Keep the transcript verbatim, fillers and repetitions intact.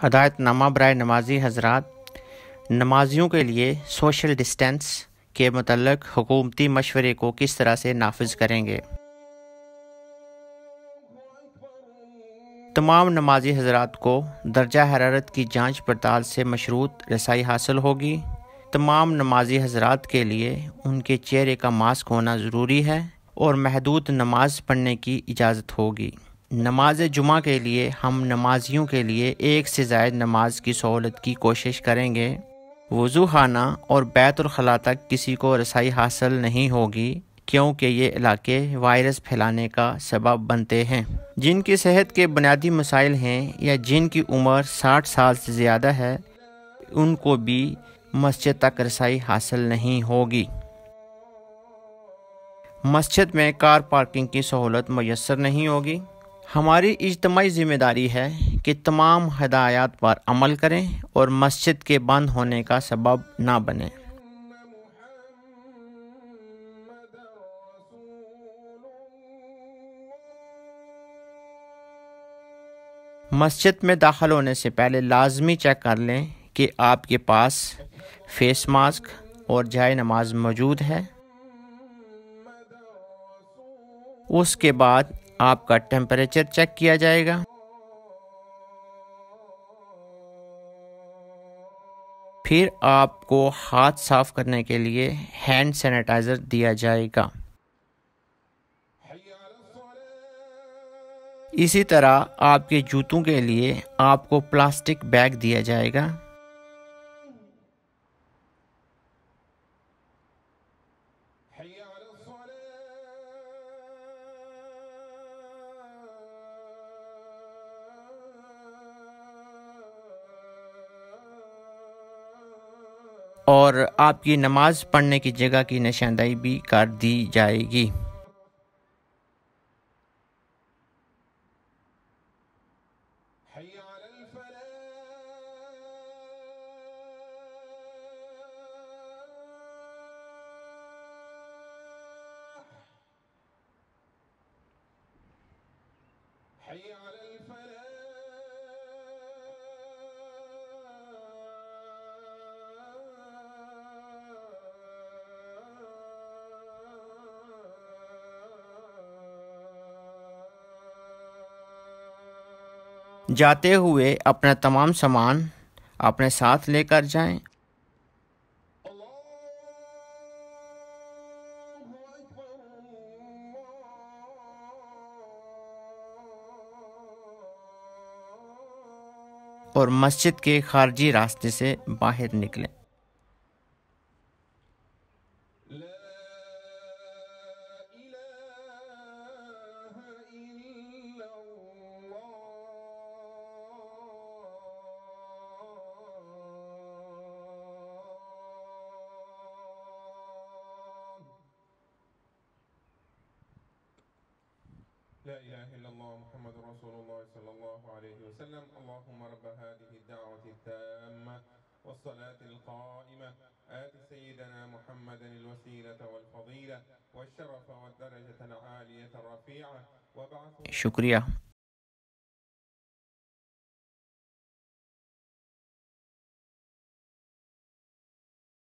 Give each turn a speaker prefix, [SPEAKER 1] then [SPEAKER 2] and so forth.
[SPEAKER 1] ہدایت نامہ برائے نمازی حضرات، نمازیوں کے لیے سوشل ڈسٹینس کے متعلق حکومتی مشورے کو کس طرح سے نافذ کریں گے۔ تمام نمازی حضرات کو درجہ حرارت کی جانچ پڑتال سے مشروط رسائی حاصل ہوگی۔ تمام نمازی حضرات کے لیے ان کے چہرے کا ماسک ہونا ضروری ہے اور محدود نماز پڑھنے کی اجازت ہوگی۔ نماز جمعہ کے لیے ہم نمازیوں کے لیے ایک سے زائد نماز کی سہولت کی کوشش کریں گے۔ وضو خانہ اور بیت الخلاء تک کسی کو رسائی حاصل نہیں ہوگی کیونکہ یہ علاقے وائرس پھیلانے کا سبب بنتے ہیں۔ جن کی صحت کے بنیادی مسائل ہیں یا جن کی عمر ساٹھ سال سے زیادہ ہے، ان کو بھی مسجد تک رسائی حاصل نہیں ہوگی۔ مسجد میں کار پارکنگ کی سہولت میسر نہیں ہوگی۔ ہماری اجتماعی ذمہ داری ہے کہ تمام ہدایات پر عمل کریں اور مسجد کے بند ہونے کا سبب نہ بنیں۔ مسجد میں داخل ہونے سے پہلے لازمی چیک کر لیں کہ آپ کے پاس فیس ماسک اور جائے نماز موجود ہے۔ اس کے بعد آپ کا ٹیمپریچر چیک کیا جائے گا۔ پھر آپ کو ہاتھ صاف کرنے کے لیے ہینڈ سینیٹائزر دیا جائے گا۔ اسی طرح آپ کے جوتوں کے لیے آپ کو پلاسٹک بیگ دیا جائے گا۔ اور آپ کی نماز پڑھنے کی جگہ کی نشاندہی بھی کر دی جائے گی۔ جاتے ہوئے اپنا تمام سامان اپنے ساتھ لے کر جائیں۔ اور مسجد کے خارجی راستے سے باہر نکلیں۔
[SPEAKER 2] لا إله إلا الله محمد رسول الله صلى الله عليه وسلم. اللهم رب هذه الدعوة التامة والصلاة القائمة آت سيدنا محمد الوسيلة والفضيلة والشرف والدرجة العالية الرفيعة وابعثه.
[SPEAKER 1] شکریہ۔